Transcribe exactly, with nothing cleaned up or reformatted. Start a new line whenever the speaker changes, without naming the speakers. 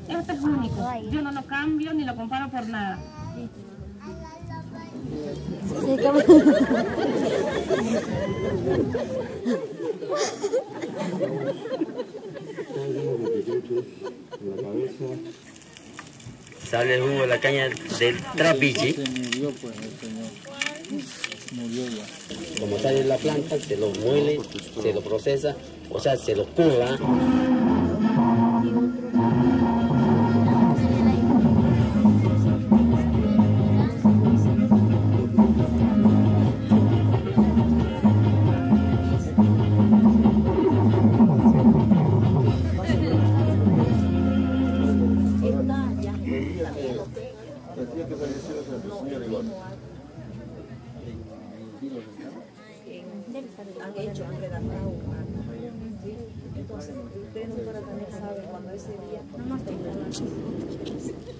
Este es único. Yo no lo cambio ni lo comparo por nada.
Sí, ¿cómo?
Sale el jugo de la caña del trapiche.
Se murió pues el señor. Murió ya.
Como sale la planta, se lo muele, se lo procesa, o sea, se lo cura.
Han hecho, han redactado un acta. Entonces, ustedes, doctora, también saben cuando ese día...